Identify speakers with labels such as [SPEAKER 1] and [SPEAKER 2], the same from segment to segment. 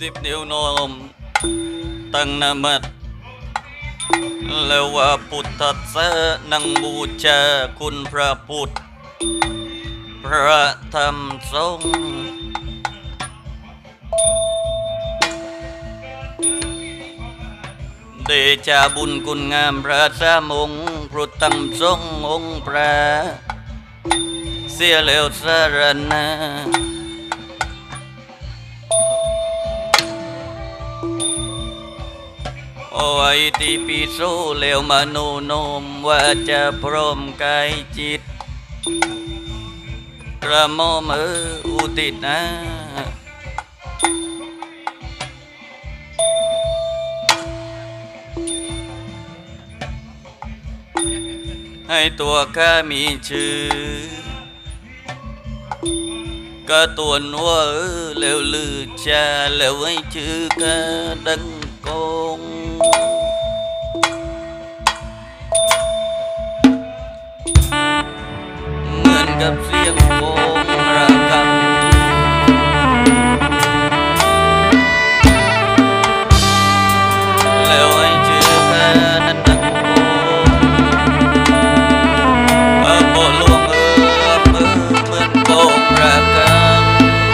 [SPEAKER 1] 10 นิ้วนมตั้งนามัดแล้วว่าพุทธัสสะนังบูชาคุณพระพุทธพระธรรมสงฆ์เดชาบุญคุณงามพระสามองค์พระธรรมสงฆ์องค์พระเสียแล้วสารณะโอ้ยที่ปีโซแล้วมโนโนมว่าจะพร้อมกายจิตกระหม่อมอุทิศนะให้ตัวข้ามีชื่อก็ตัวนัวแล้วลือชาแล้วให้ชื่อข้าดังกงเหมือนกับเสียงโกงระฆังแล้วให้ชื่อข้านั้นดังโกงโบลวงเหมือนโกงระฆัง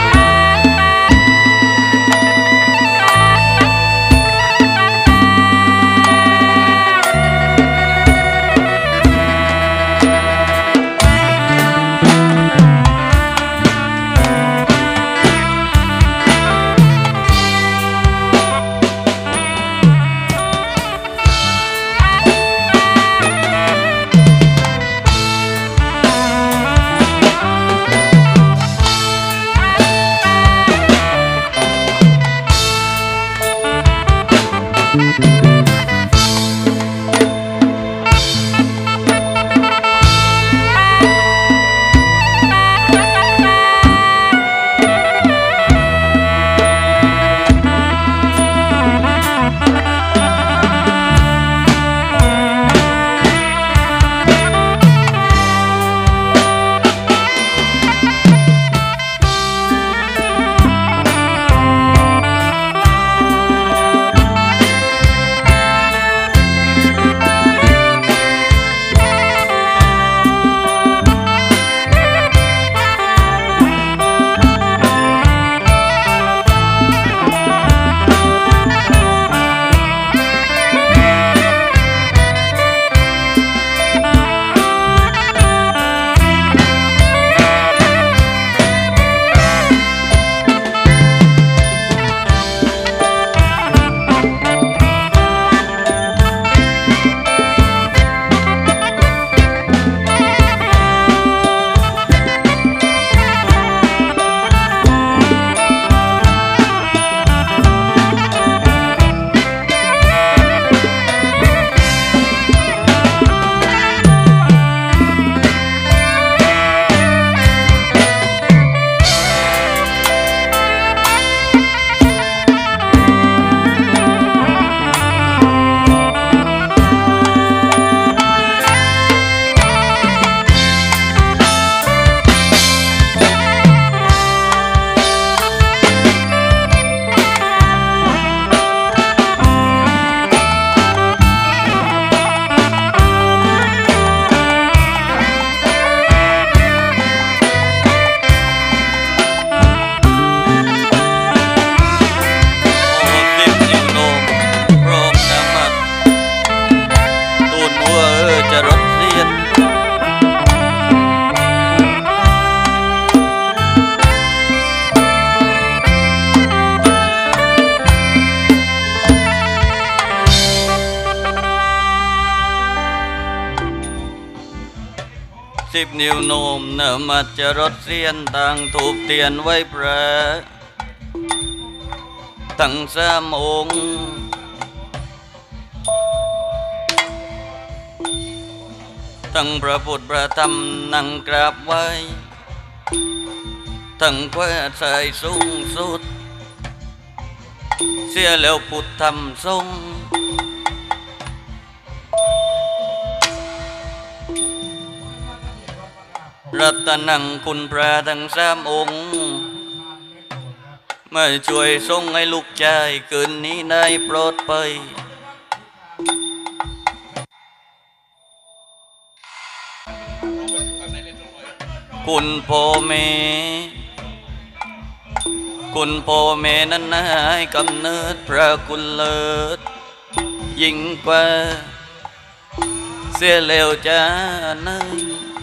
[SPEAKER 1] 10 นิ้วโนมเนมัจจรดเสียนตั้งถูกเตียนไว้พระตั้งสามองค์ตั้งพระพุทธพระธรรมนั่งกราบไว้ตั้งแควใส่สูงสุดเสียแล้วพุทธธรรมสงฆ์รัตนังคุณพระทั้งสามองค์มาช่วยส่งให้ลูกชายคืนนี้ได้ปลอดภัยคุณพ่อแม่นั้นให้กำเนิดพระคุณเลิศยิ่งกว่าเสียแล้วจ้านั่ง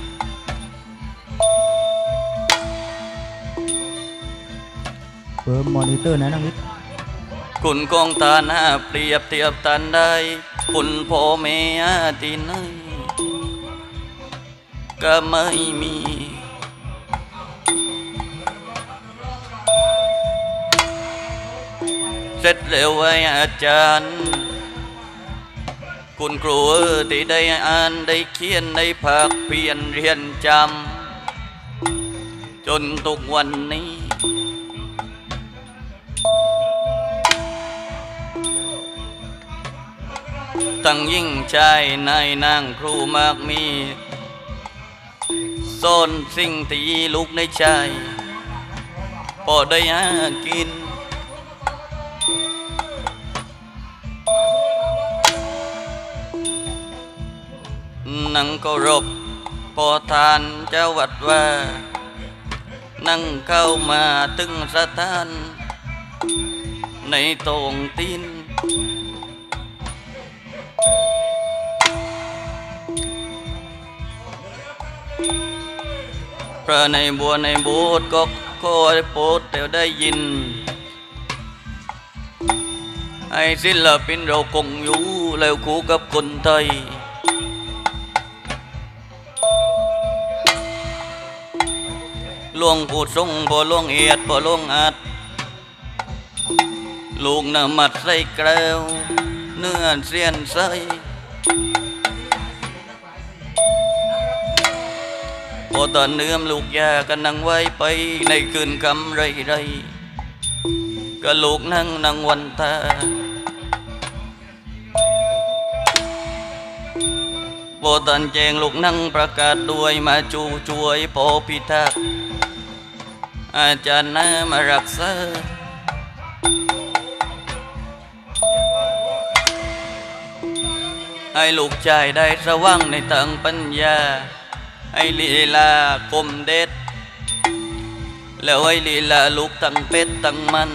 [SPEAKER 2] เปิดมอนิเตอร์นะน้องนิด
[SPEAKER 1] คุณกองตาหน้าเปรียบเทียบตันได้คุณพ่อแม่ที่ไหนก็ไม่มีเสร็จแล้วไว้อาจารย์คุณครูที่ได้อ่านได้เขียนได้ภาคเพียรเรียนจำจนทุกวันนี้ตั้งยิ่งใจนายนางครูมากมีสอนสิ่งที่ลูกในใจพอได้หากินนั่งเคารพพอทานเจ้าวัดว่านั่งเข้ามาถึงสถานในตรงตีนพระในบัวในโบสถ์ก็คอยโปรดแต่ได้ยินให้ศิลปินเราคงอยู่แล้วคู่กับคนไทยหลวงปู่ทรงพอหลวงเอียดพอหลวงอัดลูกนมัดใส่แกล้วเนื้อเสียนใสพอตอนเนื้อลูกยากันนั่งไว้ไปในคืนกำไรก็ลูกนั่งวันตาพอตอนแจงลูกนั่งประกาศด้วยมาจูช่วยพอพิทักษ์อาจารย์น้ามารักษาให้ลูกชายได้สว่างในทางปัญญาให้ลีลาคมเด็ดแล้วให้ลีลาลูกตั้งเป็ดตั้งมัน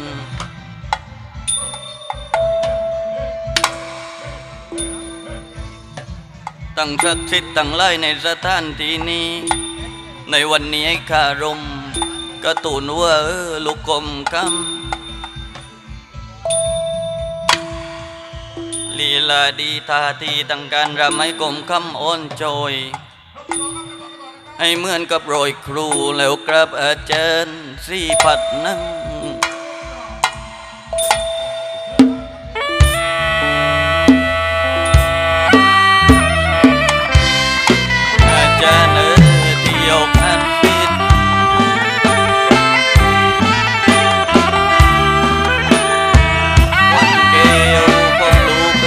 [SPEAKER 1] ตั้งศักดิ์สิทธิ์ตั้งไล่ในสถานที่นี้ในวันนี้ให้คารมกระตูนว่าลูกกลมคำลีลาดีท่าทีตั้งการรำให้กลมคำอ่อนโจยให้เหมือนกับโรยครูแล้วกราบอาจารย์สีผัดนั่งอาจารย์ที่ยกหัดปิดวันเกลพวกลูก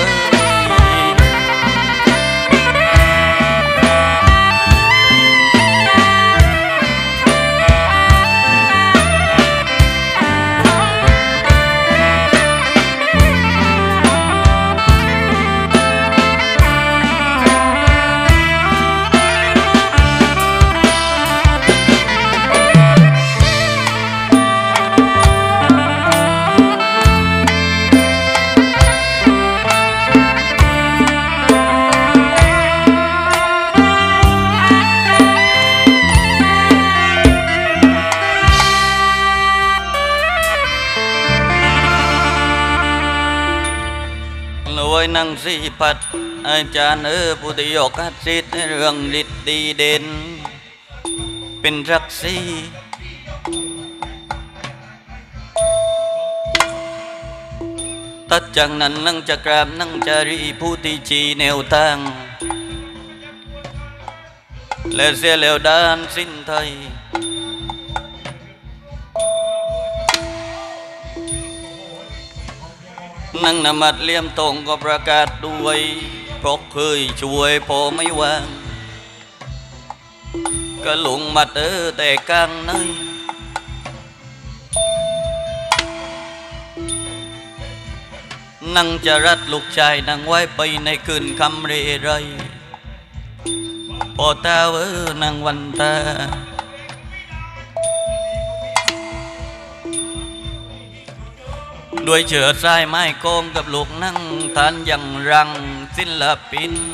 [SPEAKER 1] นั่งสีพัดอาจารย์ผู้ที่ยกหัดสิทธิ์ในเรื่องฤทธิ์ดีเด่นเป็นรักษีตัดจากนั้นนั่งจะกราบนั่งจารีผู้ที่ชี้แนวทางและเสียแล้วด้านสิ้นไทยนั่งนมัดเลี่ยมตรงก็ประกาศด้วยเพราะเคยช่วยพอไม่วางก็หลงมัดแต่กลางในนั่งจะรัดลูกชายนั่งไว้ไปในคืนคำเรไรพอตานั่งวันตาด้วยเชือกสายไม้โกงกับลูกนั่งทานยังรังศิลปิน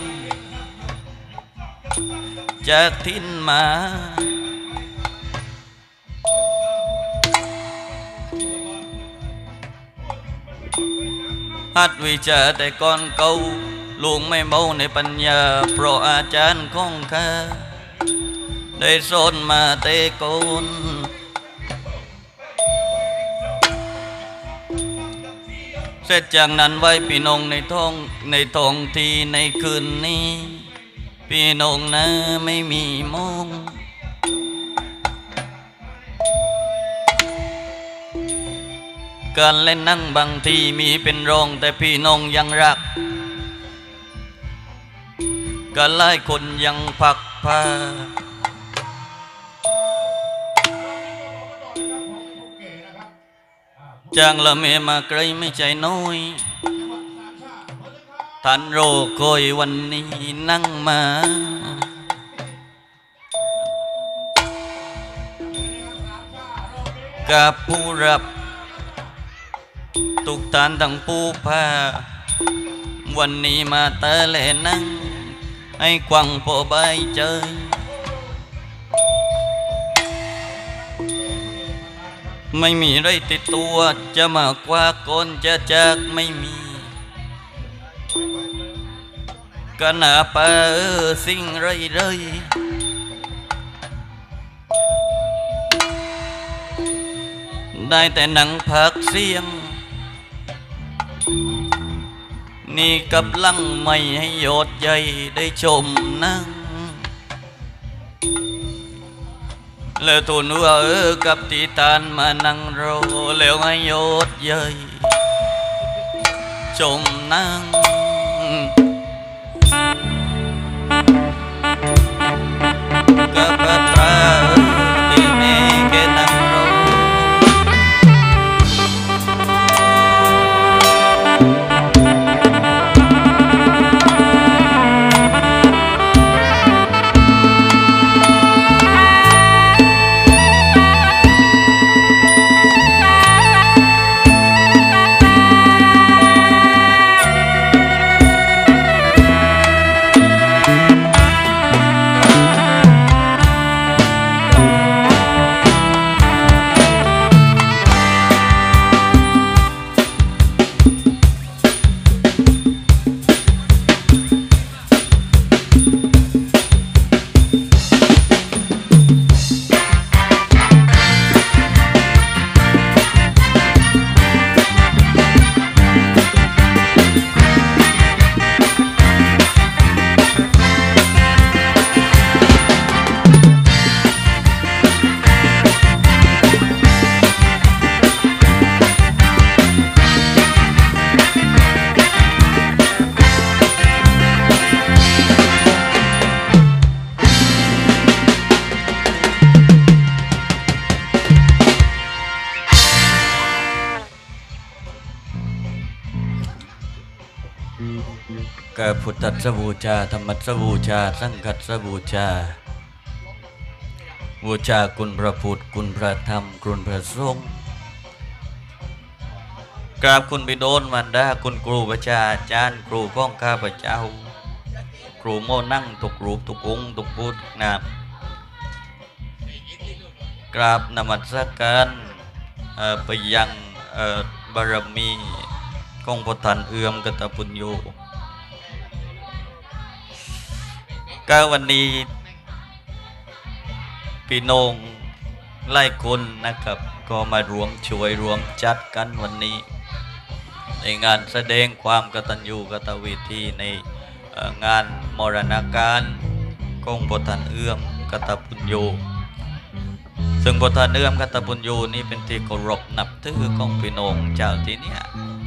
[SPEAKER 1] จากทิ้นมาหัดวิชาแต่ก่อนเก่าลุงไม่เมาในปัญญาเพราะอาจารย์ของข้าได้สอนมาแต่ก่อนเสร็จจากนั้นไว้พี่น้องในท้องที่ในคืนนี้พี่น้องนะไม่มีมองการเล่นนั่งบางทีมีเป็นรองแต่พี่น้องยังรักการไล่คนยังพักพาจางละเมมาไกลไม่ใจน้อยท่านโรคอยวันนี้นั่งมากับผู้รับทุกท่านทั้งผู้พาวันนี้มาเตะเล่นนั่งให้กวังพอใบใจไม่มีไรติดตัวจะมากกว่าคนจะจากไม่มีกันหาป่าสิ่งไรได้แต่หนังพักเสียงนี่กับลังไม่ให้ยอดใหญ่ได้ชมนั่งแล้วทูลว่ากับตีตานมานั่งรอแล้วให้ยอดใหญ่ชมนั่งกับพระตราที่แม่แกนั่งรอกพุทธัสสบูชาธรรมัสสบูชาสังฆัสสบูชาบูชาคุณพระพุทธคุณพระธรรมคุณพระสงฆ์กราบคุณบิดามันดาคุณครูประชาอาจารย์ครูของข้าพเจ้าครูโมนั่งทุกรูปทุกองค์ทุกพุทธนามกราบนมัสการไปยังบารมีของพระท่านเอื้อมกตปุญโญก็วันนี้พี่น้องไล่คนนะครับก็มารวมช่วยรวมจัดกันวันนี้ในงานแสดงความกตัญญูกตเวทีในงานมรณาการของพระท่านเอื้อมกตปุญโญซึ่งพระท่านเอื้อมกตปุญโญนี้เป็นที่เคารพนับถือของพี่น้องเจ้าที่เนี่ย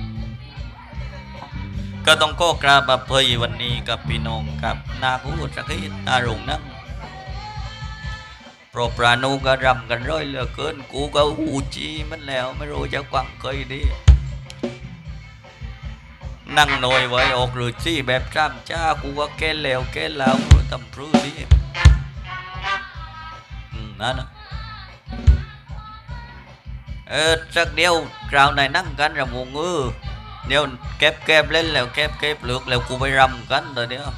[SPEAKER 1] ก็ต้องก็กราบอภัยวันนี้กับพี่น้องกับนาคูสักทีนารงนั่งโปรปรานูก็รำกันร้อยเหลือเกินกูก็อูจีมันแล้วไม่รู้จะกวังเคยดีนั่งหน่อยไว้ออกหรือซี่แบบจ้ำจ้ากูว่าแกแล้วแกแล้วทำพรื้ดินั่นนะสักเดียวคราวไหนนั่งกันรำวงเดี๋ยวเก็บเล่นแล้วเก็บเลือกแล้วกูไปรำกันตัวเดียว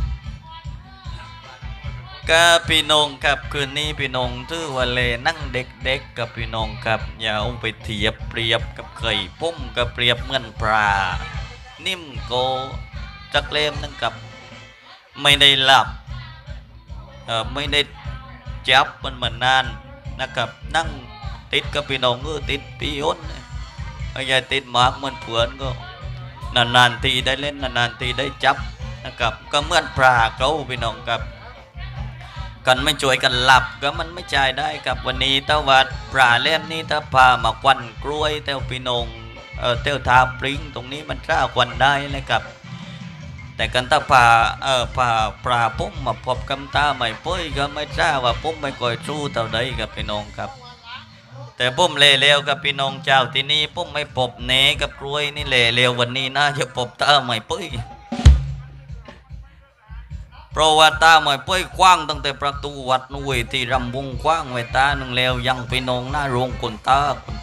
[SPEAKER 1] ก็พี่น้องครับคืนนี้พี่น้องถือว่าเลนั่งเด็กๆกับพี่น้องครับอย่าเอาไปเทียบเปรียบกับไข่พุ่มกับเปรียบเหมือนปลานิ่มโกจักเล่มนั่งกับไม่ได้หลับไม่ได้จับมันเหมือนนานนะครับนั่งติดกับพี่น้องติดพี่อ้นไม่ใช่ติดหมากเหมือนเพื่อนก็นานๆทีได้เล่นนานๆทีได้จับนะครับก็เหมือนปลาเขาพี่น้องครับกันไม่ช่วยกันหลับก็มันไม่ใจได้กับวันนี้ตะวัดปลาเล่มนี้ถ้าพามาควันกล้วยเต้าพี่น้องเต้าทาปริงตรงนี้มันร่าควันได้เลยครับแต่กันถ้าพาปลาปุ๊บมาพบกำตาใหม่ปุ้ยก็ไม่ร่าว่าปุ๊บไม่ก่อยสู้เท่าใดกับพี่น้องครับแต่ปุ๊บเล่เร็วกับพี่น้องเจ้าที่นี่ปุ๊บไม่พบเนกับกล้วยนี่เล่เร็ววันนี้น่าจะพบตาใหม่ปุ้ยเพราะว่าตาหมายป้อยกว้างตั้งแต่ประตูวัดนุ่ยที่รำวงกว้างไว้ตาหนึ่งแล้วยังพี่น้องหน้าโรงคนตา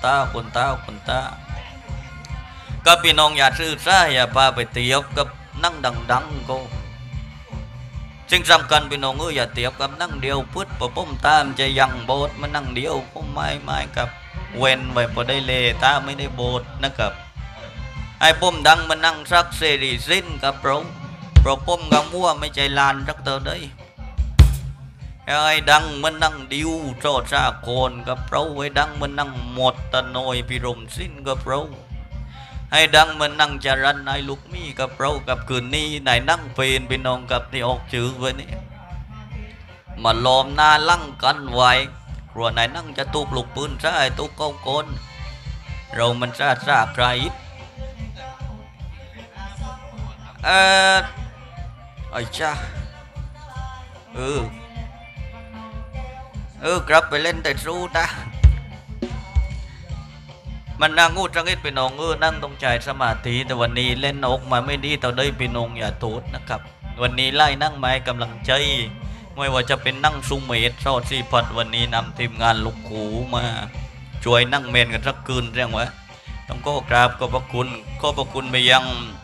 [SPEAKER 1] ก็พี่น้องอย่าซื้อซะอย่าพาไปเตียบกับนั่งดังก็จึงสำคัญพี่น้องอย่าเตียบกับนั่งเดียวพุทธพอพุ่มตามจะยังโบสมันนั่งเดียวพุ่มไม่กับเว้นไว้พอได้เลตาไม่ได้โบสนะครับไอ้พุ่มดังมันนั่งสักเสรีสิ้นกับเพราะผมกับมัวไม่ใจลานรักเธอได้ไอ้ดังมันนั่งดิวโจชาโคนกับเราไอ้ดังมันนั่งหมดตะนอยพิรมสิ้นกับเราไอ้ดังมันนั่งจารันไอ้ลูกมีกับเรากับคืนนี้ไหนนั่งเป็นพี่น้องกับที่ออกชื่อไว้นี่มาล้อมหน้าลั่งกันไว้กลัวไหนนั่งจะตุกลูกปืนซะไอ้ตุกเก้าโกนเรามันซาใครไอ้จ้ากลับไปเล่นแต่สู้ตามันนั่งงูจังเอ็ดพี่น้องนั่งต้องใจสมาธิแต่วันนี้เล่นออกมาไม่ดีต่อได้พี่น้องอย่าโทษนะครับวันนี้ไล่นั่งไม้กำลังใจไม่ว่าจะเป็นนั่งซุ่มเมดโซซีพัดวันนี้นำทีมงานลูกขูมาช่วยนั่งเมนกันสักคืนเรื่องวะต้องก็กราบขอบพระคุณไปยัง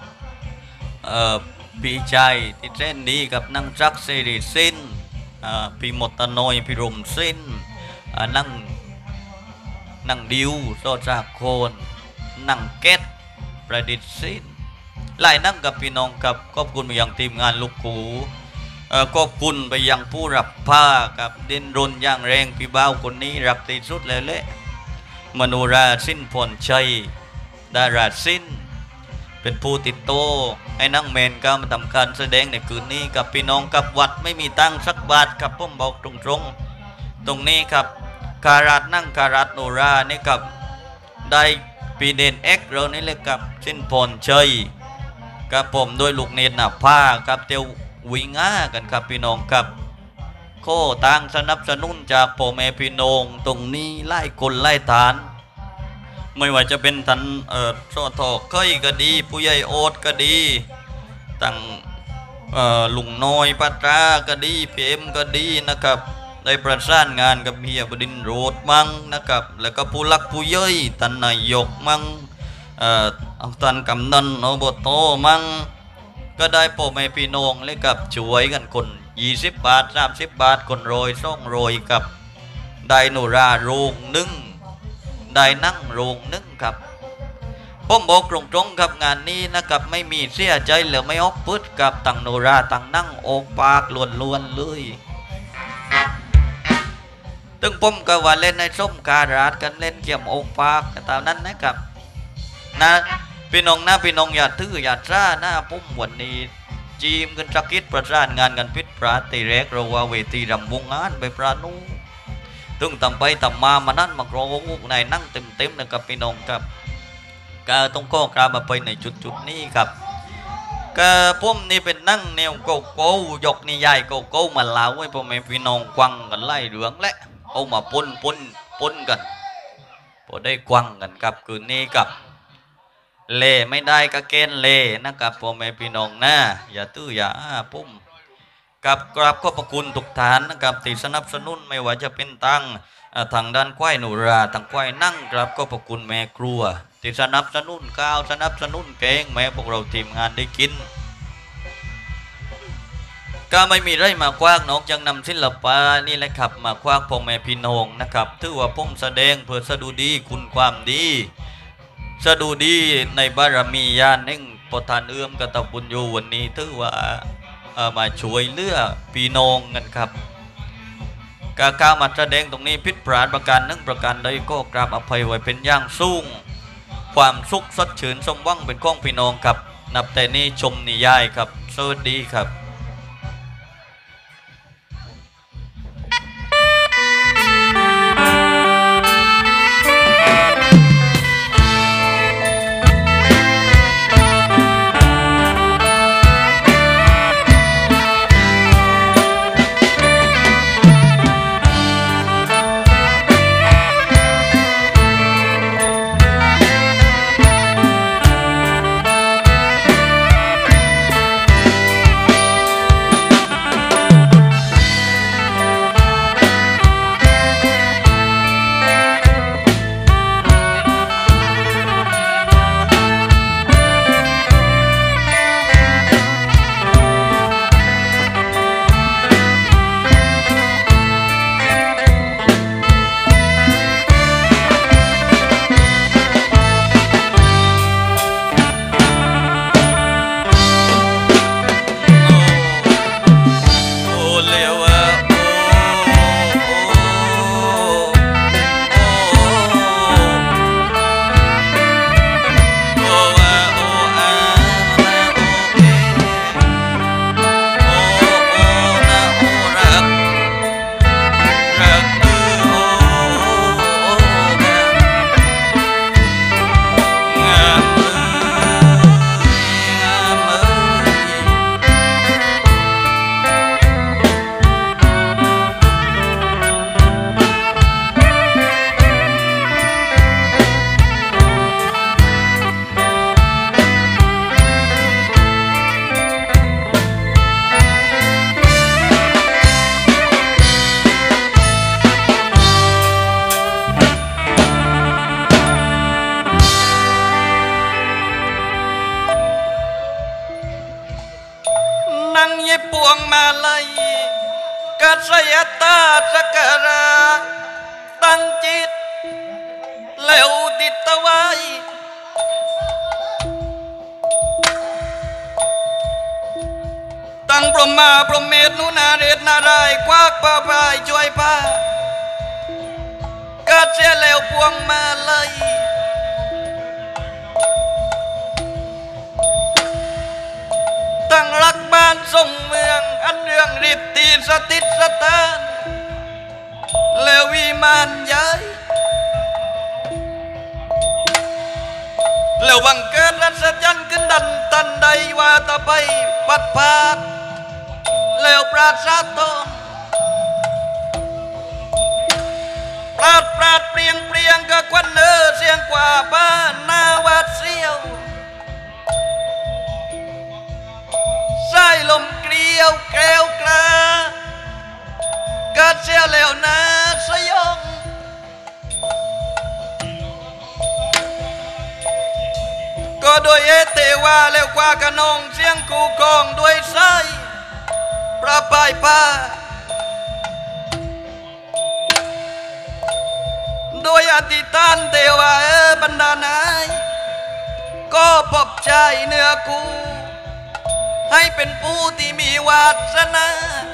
[SPEAKER 1] พี่ชายที่เส้นนี้กับนั่งจักเสรีสิ้นพี่หมดตะนอยพี่รมสิ้นนั่งดิวโซจาโคนนั่งเก็ตประดิษฐ์สิ้นไล่นั่งกับพี่น้องกับขอบคุณไปยังทีมงานลูกขูขอบคุณไปยังผู้รับผ้ากับดินรนอย่างแรงพี่บ่าวคนนี้รักที่สุดเลยแหละมโนราสิ้นผลชัยดาราสิ้นเป็นผู้ติดโตให้นั่งเมนก็มาทำการแสดงในคืนนี้กับพี่น้องกับวัดไม่มีตังสักบาทครับผมบอกตรงนี้ครับการาดนั่งการาดโนรานี่กับได้ปีเดนเอ็กเรานี่เลยกับสิ้นพรชัยกับผมโดยลูกเนตรหน้าผ้ากับเตียววิง่ากันครับพี่น้องครับโคตังสนับสนุนจากพ่อแม่พี่น้องตรงนี้ไล่คนไล่ฐานไม่ว่าจะเป็นท่านสทเคยก็ดีผู้ใหญ่โอดก็ดีตั้งลุงน้อยปัตราก็ดีเพียมก็ดีนะครับได้ประสานงานกับเฮียบดินโรดมั่งนะครับแล้วก็ผู้ลักผู้ย่อยท่านนายกมั่งท่านกำนันอบตมั่งก็ได้พ่อแม่พี่น้องเลยกับช่วยกันคน20 บาท30 บาทคนโรย200กับได้โนราโรงนึ่งได้นั่งโรงนึ่งครับผมบอกตรงๆครับงานนี้นะครับไม่มีเสียใจหรือไม่ออกพุทธกับต่างโนราต่างนั่งโอกปากล้วนๆเลยตึงผมก็ว่าเล่นในส้มการาดกันเล่นเกี่ยมโอกปากตามนั้นนะครับนะพี่น้องอย่าทื่ออย่าซ่านะผมวันนี้จีมกันสักคิดประสานงานกันพิษปราตีเรกเราว่าเวทีรำวงงานไปปรานูตึงทำไปทำมานั่นมากรองในนั่งเต็มนะครับพี่น้องครับก็ต้องข้อกราบมาไปในจุดนี้ครับก็ผมนี่เป็นนั่งแนวโกโก้ยกนิยายโกโก้มาเล่าให้พ่อแม่พี่น้องกวังกันไล่เรื่องและเอามาปนกันพอได้กวังกันครับคืนนี้กับเล่ไม่ได้ก็เกณฑ์เล่นะครับพ่อแม่พี่น้องนะอย่าตื้ออย่าปุ้มกับกราบขอบพระคุณทุกท่านนะครับที่สนับสนุนไม่ว่าจะเป็นทางด้านควายหนูราทางควายนั่งกราบขอบพระคุณแม่ครัวที่สนับสนุนข้าวสนับสนุนแกงแม้พวกเราทีมงานได้กินก็ไม่มีไรมาคว้างนอกจากนำศิลปะนี่แหละครับมาคว้างพ่อแม่พี่น้องนะครับถือว่าผมแสดงเพื่อสะดุดีคุณความดีสะดุดีในบารมีญาณแห่งพระทานเอื้อมกตบุญโยวันนี้ถือว่ามาช่วยเหลือพี่น้องกันครับการมาแสดงตรงนี้ผิดพลาดประการหนึ่งประการใดก็กราบอภัยไว้เป็นอย่างสูงความสุขสดชื่นสมหวังเป็นของพี่น้องครับนับแต่นี้ชมนิยายครับสวัสดีครับปวงมาลัยกัสยตาสการะตั้งจิตแล้วติดตะไว้ตั้งพรหมาพรหมเมธนุนาเรศนารายควักป่าพายช่วยป้ากัดเสียแล้วปวงมาลัยตั้งรักบ้านทรงเมืองอันเรื่องฤทธิ์ตีสติสตานแล้ววิมานใหญ่แล้ววังเกิดรัศจันขึ้นดันตันใดว่าตะไปปัดพาดแล้วปราศาสตนปราดเปรียงก็ควันเนอเสียงกว่าบ้านหน้าวัดเสียวใส่ลมเกลียวแกวกลากัดเสียแล้วนาสยองก็โดยเตวาแล้วกว่ากระนองเสียงกูกองด้วยไส้ประปายป้าโดยอธิษฐานเทวาบรรดานายก็พบใจเนื้อกูให้เป็นผู้ที่มีวาสนา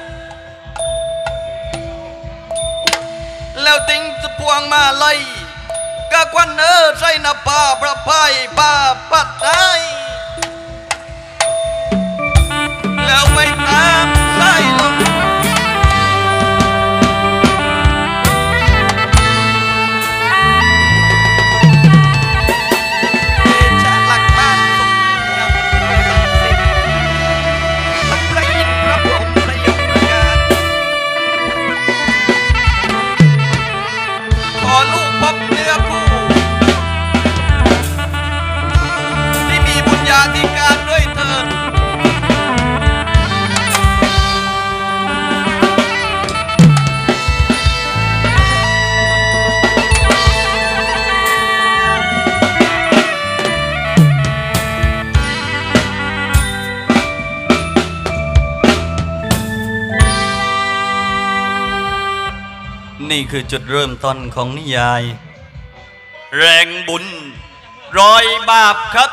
[SPEAKER 1] แล้วทิ้งพวงมาลัยกะควันใส่หน้าป่าประพายป่าปัดไทยแล้วไปตามใส่ลมนี่คือจุดเริ่มต้นของนิยายแรงบุญร้อยบาปครับ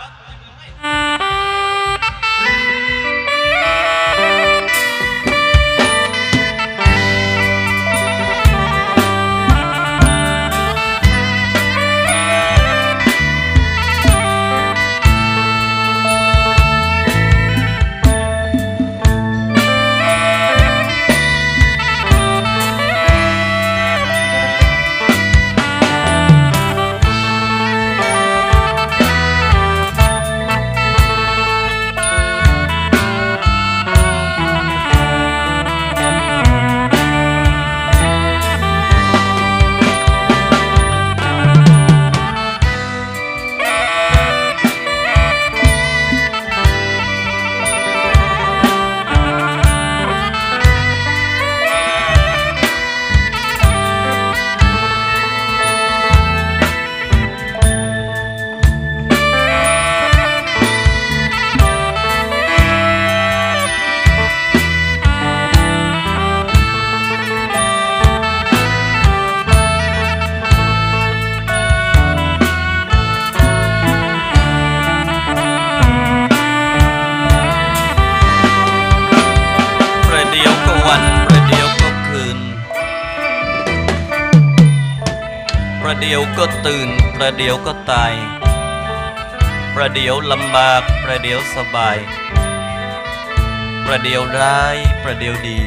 [SPEAKER 1] ประเดี๋ยวก็ตื่นประเดี๋ยวก็ตายประเดี๋ยวลำบากประเดี๋ยวสบายประเดี๋ยวร้ายประเดี๋ยวดี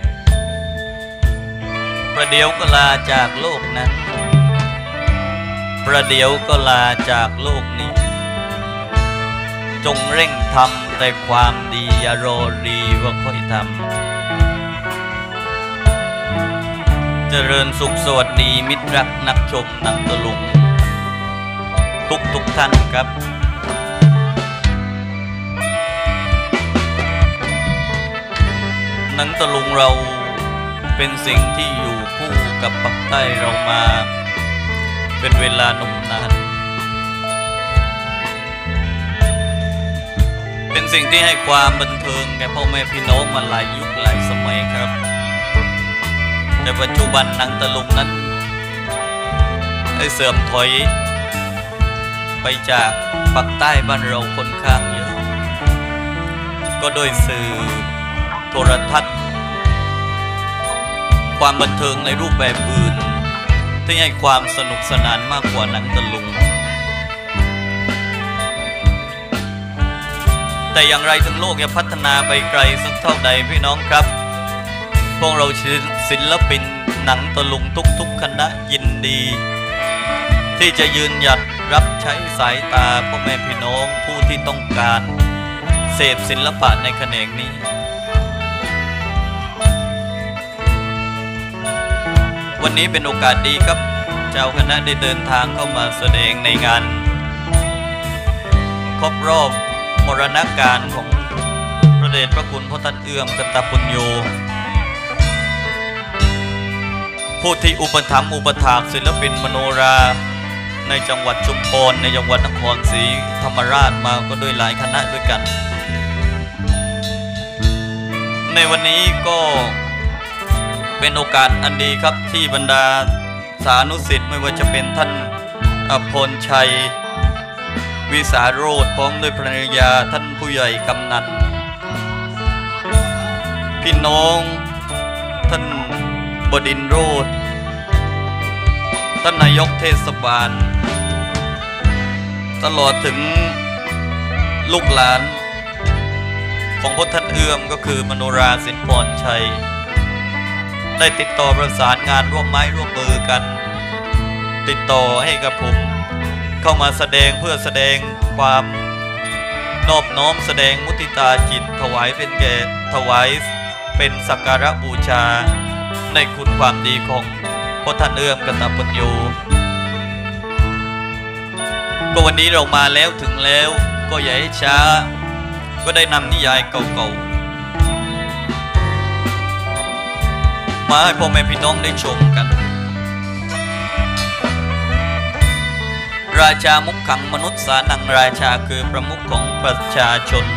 [SPEAKER 1] ประเดี๋ยวก็ลาจากโลกนั้นประเดี๋ยวก็ลาจากโลกนี้จงเร่งทำแต่ความดีอย่ารอรีว่าค่อยทำเจริญสุขสวัสดีมิตรรักนักชมหนังตะลุงทุกท่านครับหนังตะลุงเราเป็นสิ่งที่อยู่คู่กับปักใต้เรามาเป็นเวลานมนานเป็นสิ่งที่ให้ความบันเทิงแก่พ่อแม่พี่น้องมาหลายยุคหลายสมัยครับแต่ปัจจุบันหนังตะลุงนั้นได้เสื่อมถอยไปจากปักใต้บ้านเราค่อนข้างเยอะก็โดยสื่อโทรทัศน์ความบันเทิงในรูปแบบอื่นที่ให้ความสนุกสนานมากกว่าหนังตะลุงแต่อย่างไรถึงโลกจะพัฒนาไปไกลสักเท่าใดพี่น้องครับพวกเราศิลปินหนังตะลุงทุกคณะยินดีที่จะยืนหยัดรับใช้สายตาพ่อแม่พี่น้องผู้ที่ต้องการเสพศิลปะในแขนงนี้วันนี้เป็นโอกาสดีครับเจ้าคณะได้เดินทางเข้ามาแสดงในงานครบรอบมรณกาลของพระเดชพระคุณพ่อท่านเอื้อมกตปุญโญผู้ที่อุปถัมภ์อุปถากศิลปินมโนราในจังหวัดชุมพรในจังหวัดนครศรีธรรมราชมาก็ด้วยหลายคณะด้วยกันในวันนี้ก็เป็นโอกาสอันดีครับที่บรรดาสานุศิษย์ไม่ว่าจะเป็นท่านอภรชัยวิสาโรจน์พร้อมด้วยภรรยาท่านผู้ใหญ่กำนันพี่น้องท่านบดินทร์โรจน์ท่านนายกเทศบาลตลอดถึงลูกหลานของพ่อท่านเอื้อมก็คือมโนราสินพรชัยได้ติดต่อประสานงานร่วมไม้ร่วมมือกันติดต่อให้กับผมเข้ามาแสดงเพื่อแสดงความนอบน้อมแสดงมุทิตาจิตถวายเป็นสักการะบูชาในคุณความดีของพ่อท่านเอื้อมกตปุญโญก็วันนี้เรามาแล้วถึงแล้วก็อย่าให้ช้าก็ได้นำนิยายเก่าๆมาให้พ่อแม่พี่น้องได้ชมกันราชามุขขังมนุษย์สานังราชาคือประมุขของประชาชน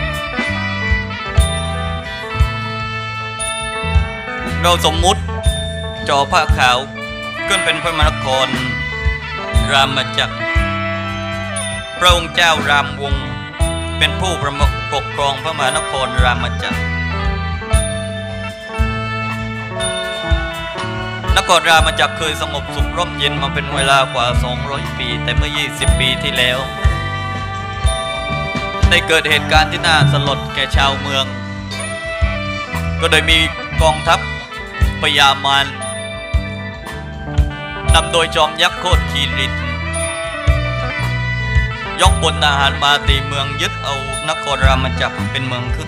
[SPEAKER 1] เราสมมุติจอผ้าขาวขึ้นเป็นพระมหานครรามจักรพระองค์เจ้ารามวงศ์เป็นผู้ปกครองพระมหานครรามจักรนครรามจักรเคยสงบสุขร่มเย็นมาเป็นเวลากว่า200 ปีแต่เมื่อ20 ปีที่แล้วได้เกิดเหตุการณ์ที่น่าสลดแก่ชาวเมืองก็โดยมีกองทัพพญามารนำโดยจอมยักษ์โคตรคีรินยกพลทหารมาตีเมืองยึดเอานครรามจักรเป็นเมืองขึ้น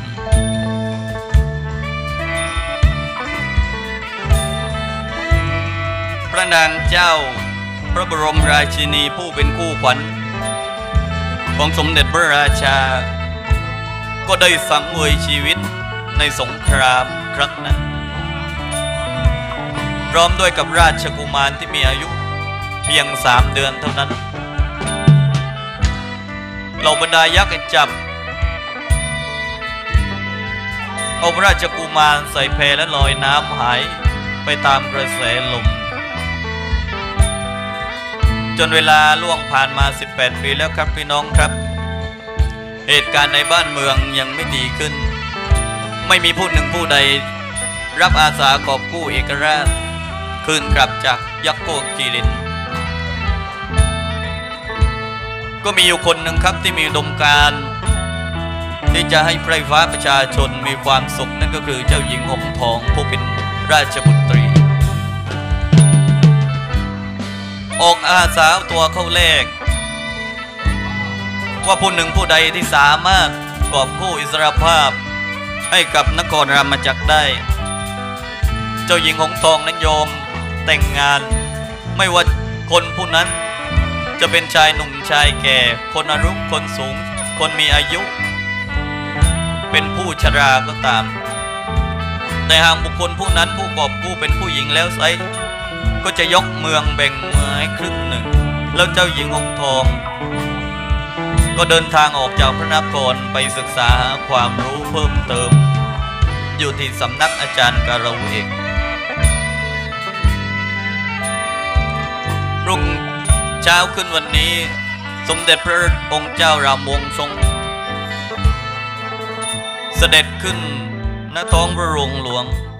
[SPEAKER 1] พระนางเจ้าพระบรมราชินีผู้เป็นคู่ขวัญของสมเด็จพระราชาก็ได้สังเวยชีวิตในสงครามครั้งนั้นพร้อมด้วยกับราชกุมารที่มีอายุเพียง3 เดือนเท่านั้นเหล่าบรรดายักษ์จับเอาพระราชกุมารใส่แพและลอยน้ำหายไปตามกระแสลมจนเวลาล่วงผ่านมา18 ปีแล้วครับพี่น้องครับเหตุการณ์ในบ้านเมืองยังไม่ดีขึ้นไม่มีผู้หนึ่งผู้ใดรับอาสากอบกู้เอกราชคืนกลับจากยักษ์โคตรคีรินก็มีอยู่คนหนึ่งครับที่มีอุดมการณ์ที่จะให้ไพร่ฟ้าประชาชนมีความสุขนั่นก็คือเจ้าหญิงหงส์ทองผู้เป็นราชบุตรีออกอาสาตัวเข้าแลกว่าผู้หนึ่งผู้ใดที่สามารถกอบกู้อิสรภาพให้กับนครรามจักรได้เจ้าหญิงหงส์ทองนั้นยอมแต่งงานไม่ว่าคนผู้นั้นจะเป็นชายหนุ่มชายแก่คนอายุคนสูงคนมีอายุเป็นผู้ชราก็ตามแต่หากบุคคลผู้นั้นผู้กอบกู้เป็นผู้หญิงแล้วไซก็จะยกเมืองแบ่งเมืองให้ครึ่งหนึ่งแล้วเจ้าหญิงหงส์ทองก็เดินทางออกจากพระนครไปศึกษาความรู้เพิ่มเติมอยู่ที่สำนักอาจารย์การุเอกรุ่งเช้าขึ้นวันนี้สมเด็จพระองค์เจ้ารามวงศ์ทรงเสด็จขึ้นณท้องพระโรงหลวง